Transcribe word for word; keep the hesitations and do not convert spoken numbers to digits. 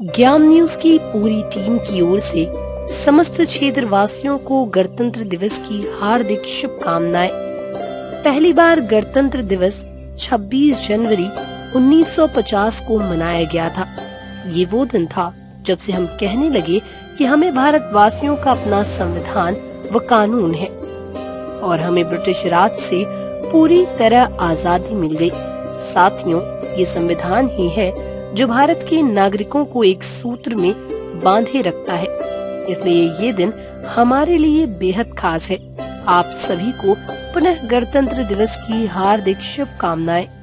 ज्ञान न्यूज की पूरी टीम की ओर से समस्त क्षेत्र वासियों को गणतंत्र दिवस की हार्दिक शुभकामनाएं। पहली बार गणतंत्र दिवस छब्बीस जनवरी उन्नीस सौ पचास को मनाया गया था। ये वो दिन था जब से हम कहने लगे कि हमें भारतवासियों का अपना संविधान व कानून है और हमें ब्रिटिश राज से पूरी तरह आजादी मिल गई। साथियों, ये संविधान ही है जो भारत के नागरिकों को एक सूत्र में बांधे रखता है। इसलिए ये दिन हमारे लिए बेहद खास है। आप सभी को पुनः गणतंत्र दिवस की हार्दिक शुभकामनाएं।